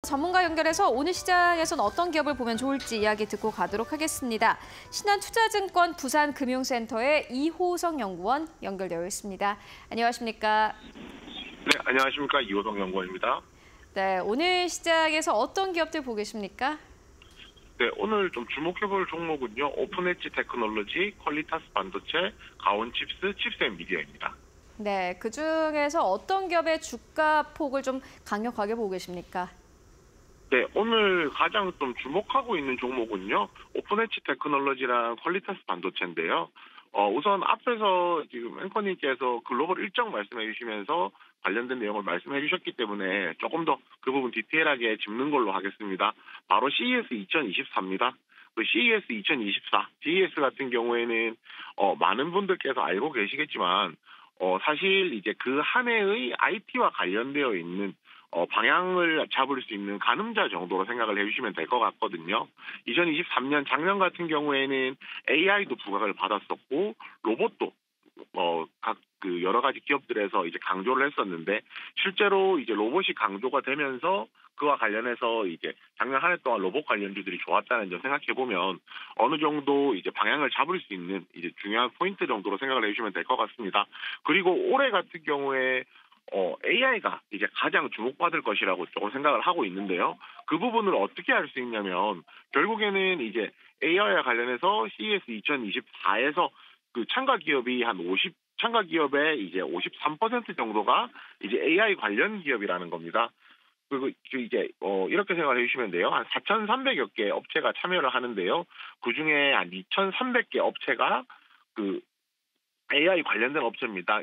전문가 연결해서 오늘 시장에선 어떤 기업을 보면 좋을지 이야기 듣고 가도록 하겠습니다. 신한투자증권 부산금융센터의 이호성 연구원 연결되어 있습니다. 안녕하십니까? 네, 안녕하십니까. 이호성 연구원입니다. 네, 오늘 시장에서 어떤 기업들 보고 계십니까? 네, 오늘 좀 주목해볼 종목은요. 오픈엣지 테크놀로지, 퀄리타스 반도체, 가온칩스, 칩스앤미디어입니다. 네, 그중에서 어떤 기업의 주가 폭을 좀 강력하게 보고 계십니까? 네, 오늘 가장 좀 주목하고 있는 종목은요. 오픈엣지 테크놀로지랑 퀄리타스 반도체인데요. 우선 앞에서 지금 앵커님께서 글로벌 일정 말씀해 주시면서 관련된 내용을 말씀해 주셨기 때문에 조금 더 그 부분 디테일하게 짚는 걸로 하겠습니다. 바로 CES 2024입니다. 그 CES 2024, CES 같은 경우에는 많은 분들께서 알고 계시겠지만 사실 이제 그 한 해의 IT와 관련되어 있는 방향을 잡을 수 있는 가늠자 정도로 생각을 해주시면 될 것 같거든요. 2023년 작년 같은 경우에는 AI도 부각을 받았었고 로봇도 각 그 여러 가지 기업들에서 이제 강조를 했었는데 실제로 이제 로봇이 강조가 되면서 그와 관련해서 이제 작년 한 해 동안 로봇 관련주들이 좋았다는 점 생각해 보면 어느 정도 이제 방향을 잡을 수 있는 이제 중요한 포인트 정도로 생각을 해주시면 될 것 같습니다. 그리고 올해 같은 경우에 AI가 이제 가장 주목받을 것이라고 조금 생각을 하고 있는데요. 그 부분을 어떻게 할 수 있냐면 결국에는 이제 AI와 관련해서 CES 2024에서 그 참가 기업이 참가 기업의 이제 53% 정도가 이제 AI 관련 기업이라는 겁니다. 그리고 이제 이렇게 생각해 주시면 돼요. 한 4,300여 개 업체가 참여를 하는데요. 그 중에 한 2,300개 업체가 그 AI 관련된 업체입니다.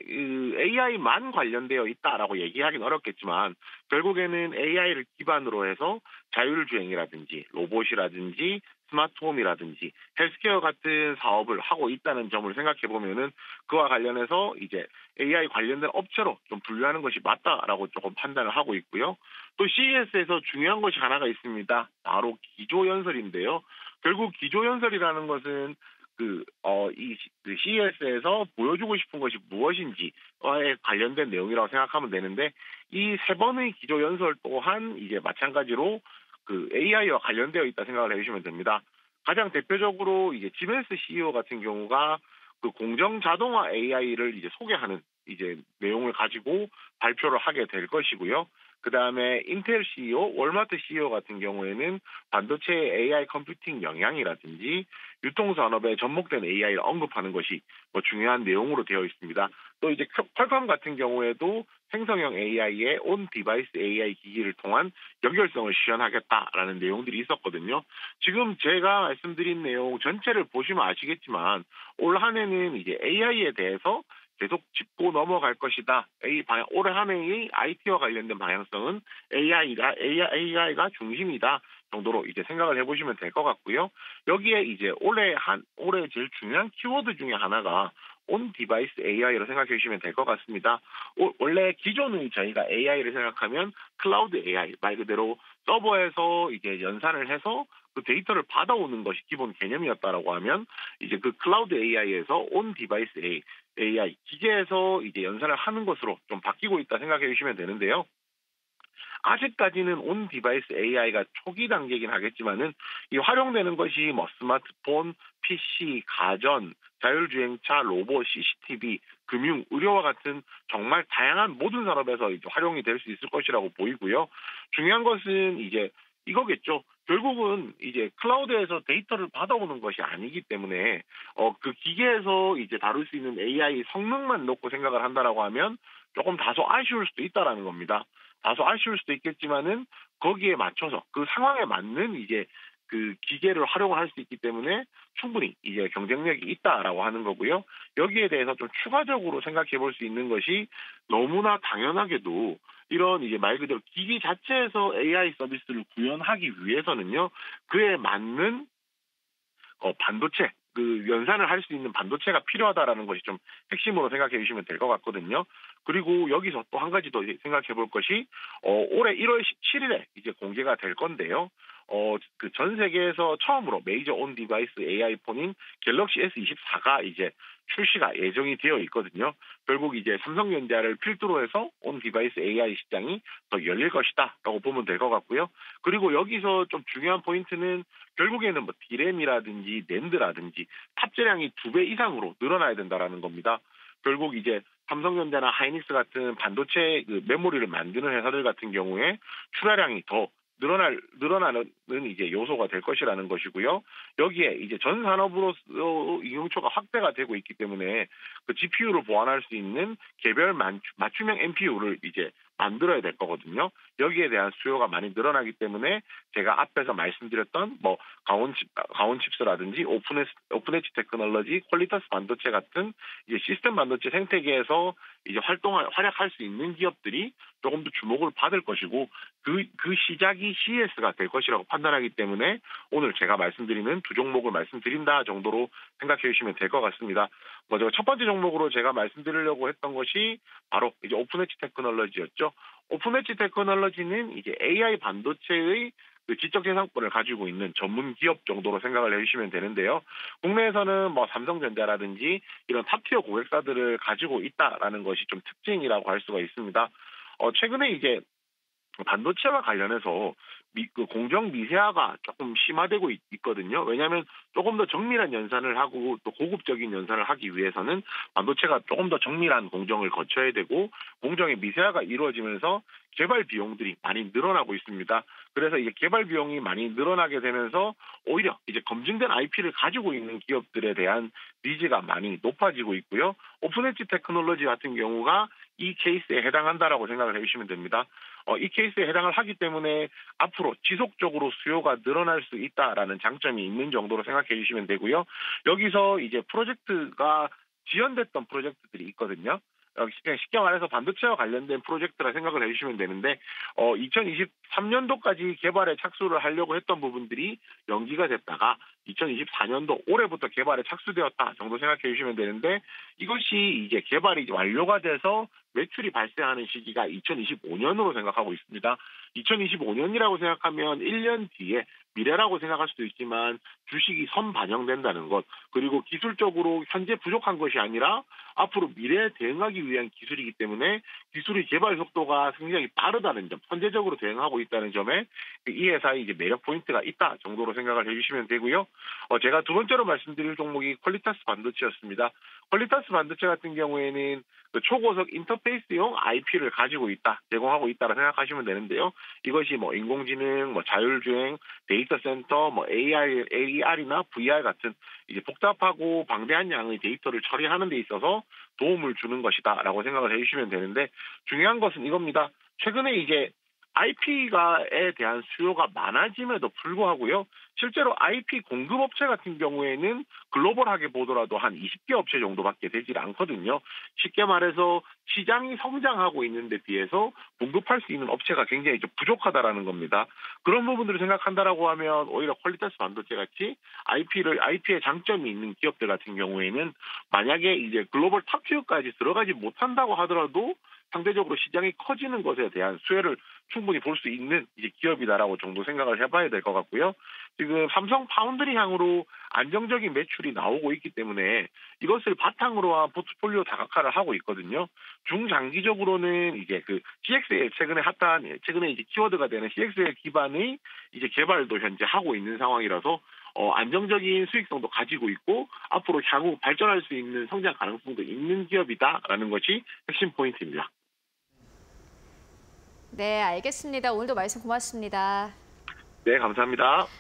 AI만 관련되어 있다라고 얘기하기는 어렵겠지만 결국에는 AI를 기반으로 해서 자율주행이라든지 로봇이라든지 스마트홈이라든지 헬스케어 같은 사업을 하고 있다는 점을 생각해 보면은 그와 관련해서 이제 AI 관련된 업체로 좀 분류하는 것이 맞다라고 조금 판단을 하고 있고요. 또 CES에서 중요한 것이 하나가 있습니다. 바로 기조연설인데요. 결국 기조연설이라는 것은 이 CES에서 보여주고 싶은 것이 무엇인지와에 관련된 내용이라고 생각하면 되는데 이 세 번의 기조연설 또한 이제 마찬가지로 그 AI와 관련되어 있다 생각을 해주시면 됩니다. 가장 대표적으로 이제 지멘스 CEO 같은 경우가 그 공정 자동화 AI를 이제 소개하는 이제 내용을 가지고 발표를 하게 될 것이고요. 그 다음에 인텔 CEO, 월마트 CEO 같은 경우에는 반도체 AI 컴퓨팅 영향이라든지 유통산업에 접목된 AI를 언급하는 것이 중요한 내용으로 되어 있습니다. 또 이제 퀄컴 같은 경우에도 생성형 AI의 온 디바이스 AI 기기를 통한 연결성을 시연하겠다라는 내용들이 있었거든요. 지금 제가 말씀드린 내용 전체를 보시면 아시겠지만 올 한 해는 이제 AI에 대해서 계속 짚고 넘어갈 것이다. 올해 한 해의 IT와 관련된 방향성은 AI가 중심이다 정도로 이제 생각을 해보시면 될 것 같고요. 여기에 이제 올해 제일 중요한 키워드 중에 하나가 온 디바이스 AI로 생각해 주시면 될 것 같습니다. 원래 기존의 저희가 AI를 생각하면 클라우드 AI 말 그대로 서버에서 이제 연산을 해서 그 데이터를 받아오는 것이 기본 개념이었다라고 하면 이제 그 클라우드 AI에서 온 디바이스 AI 기계에서 이제 연산을 하는 것으로 좀 바뀌고 있다 생각해 주시면 되는데요. 아직까지는 온 디바이스 AI가 초기 단계이긴 하겠지만은 이 활용되는 것이 뭐 스마트폰, PC, 가전, 자율주행차, 로봇, CCTV, 금융, 의료와 같은 정말 다양한 모든 산업에서 이제 활용이 될 수 있을 것이라고 보이고요. 중요한 것은 이제 이거겠죠. 결국은 이제 클라우드에서 데이터를 받아오는 것이 아니기 때문에 그 기계에서 이제 다룰 수 있는 AI 성능만 놓고 생각을 한다라고 하면 조금 다소 아쉬울 수도 있다라는 겁니다. 다소 아쉬울 수도 있겠지만은 거기에 맞춰서 그 상황에 맞는 이제 그 기계를 활용을 할 수 있기 때문에 충분히 이제 경쟁력이 있다라고 하는 거고요. 여기에 대해서 좀 추가적으로 생각해 볼 수 있는 것이 너무나 당연하게도 이런 이제 말 그대로 기기 자체에서 AI 서비스를 구현하기 위해서는요. 그에 맞는 반도체, 그 연산을 할 수 있는 반도체가 필요하다라는 것이 좀 핵심으로 생각해 주시면 될 것 같거든요. 그리고 여기서 또 한 가지 더 생각해 볼 것이 올해 1월 17일에 이제 공개가 될 건데요. 그 전 세계에서 처음으로 메이저 온 디바이스 AI 폰인 갤럭시 S24가 이제 출시가 예정이 되어 있거든요. 결국 이제 삼성전자를 필두로 해서 온 디바이스 AI 시장이 더 열릴 것이다라고 보면 될 것 같고요. 그리고 여기서 좀 중요한 포인트는 결국에는 뭐 디램이라든지 낸드라든지 탑재량이 2배 이상으로 늘어나야 된다라는 겁니다. 결국 이제 삼성전자나 하이닉스 같은 반도체 그 메모리를 만드는 회사들 같은 경우에 출하량이 더 늘어나는 이제 요소가 될 것이라는 것이고요. 여기에 이제 전 산업으로서 이용처가 확대가 되고 있기 때문에 그 GPU를 보완할 수 있는 개별 맞춤형 NPU를 이제 만들어야 될 거거든요. 여기에 대한 수요가 많이 늘어나기 때문에 제가 앞에서 말씀드렸던 뭐 가온 칩스라든지 오픈 엣지 테크놀로지, 퀄리터스 반도체 같은 이제 시스템 반도체 생태계에서 이제 활약할 수 있는 기업들이 조금 더 주목을 받을 것이고 그 시작이 CES가 될 것이라고 판단하기 때문에 오늘 제가 말씀드리는 두 종목을 말씀드린다 정도로 생각해 주시면 될 것 같습니다. 먼저 첫 번째 종목으로 제가 말씀드리려고 했던 것이 바로 이제 오픈 엣지 테크놀로지였죠. 오픈 엣지 테크놀로지는 이제 AI 반도체의 그 지적 재산권을 가지고 있는 전문 기업 정도로 생각을 해주시면 되는데요. 국내에서는 뭐 삼성전자라든지 이런 탑티어 고객사들을 가지고 있다라는 것이 좀 특징이라고 할 수가 있습니다. 최근에 이제 반도체와 관련해서 그 공정 미세화가 조금 심화되고 있거든요. 왜냐하면 조금 더 정밀한 연산을 하고 또 고급적인 연산을 하기 위해서는 반도체가 조금 더 정밀한 공정을 거쳐야 되고 공정의 미세화가 이루어지면서 개발 비용들이 많이 늘어나고 있습니다. 그래서 이제 개발 비용이 많이 늘어나게 되면서 오히려 이제 검증된 IP를 가지고 있는 기업들에 대한 니즈가 많이 높아지고 있고요. 오픈 엣지 테크놀로지 같은 경우가 이 케이스에 해당한다라고 생각을 해주시면 됩니다. 이 케이스에 해당을 하기 때문에 앞으로 지속적으로 수요가 늘어날 수 있다라는 장점이 있는 정도로 생각해 주시면 되고요. 여기서 이제 프로젝트가 지연됐던 프로젝트들이 있거든요. 쉽게 말해서 반도체와 관련된 프로젝트라 생각을 해주시면 되는데 2023년도까지 개발에 착수를 하려고 했던 부분들이 연기가 됐다가 2024년도 올해부터 개발에 착수되었다 정도 생각해 주시면 되는데 이것이 이제 개발이 완료가 돼서 매출이 발생하는 시기가 2025년으로 생각하고 있습니다. 2025년이라고 생각하면 1년 뒤에 미래라고 생각할 수도 있지만 주식이 선반영된다는 것, 그리고 기술적으로 현재 부족한 것이 아니라 앞으로 미래에 대응하기 위한 기술이기 때문에 기술의 개발 속도가 굉장히 빠르다는 점, 선제적으로 대응하고 있다는 점에 이 회사의 이제 매력 포인트가 있다 정도로 생각을 해주시면 되고요. 제가 두 번째로 말씀드릴 종목이 퀄리타스 반도체였습니다. 퀄리타스 반도체 같은 경우에는 그 초고속 인터페이스용 IP를 가지고 있다, 제공하고 있다고 생각하시면 되는데요. 이것이 뭐 인공지능, 뭐 자율주행, 데이터 센터, 뭐 AR이나 VR 같은 이제 복잡하고 방대한 양의 데이터를 처리하는 데 있어서 도움을 주는 것이다라고 생각을 해주시면 되는데 중요한 것은 이겁니다. 최근에 이제 IP에 대한 수요가 많아짐에도 불구하고요. 실제로 IP 공급업체 같은 경우에는 글로벌하게 보더라도 한 20개 업체 정도밖에 되질 않거든요. 쉽게 말해서 시장이 성장하고 있는 데 비해서 공급할 수 있는 업체가 굉장히 좀 부족하다라는 겁니다. 그런 부분들을 생각한다라고 하면 오히려 퀄리타스 반도체 같이 IP에 장점이 있는 기업들 같은 경우에는 만약에 이제 글로벌 탑티어까지 들어가지 못한다고 하더라도 상대적으로 시장이 커지는 것에 대한 수혜를 충분히 볼 수 있는 이제 기업이다라고 정도 생각을 해봐야 될 것 같고요. 지금 삼성 파운드리 향으로 안정적인 매출이 나오고 있기 때문에 이것을 바탕으로 한 포트폴리오 다각화를 하고 있거든요. 중장기적으로는 이제 그 CXL 최근에 이제 키워드가 되는 CXL 기반의 이제 개발도 현재 하고 있는 상황이라서 안정적인 수익성도 가지고 있고 앞으로 향후 발전할 수 있는 성장 가능성도 있는 기업이다라는 것이 핵심 포인트입니다. 네, 알겠습니다. 오늘도 말씀 고맙습니다. 네, 감사합니다.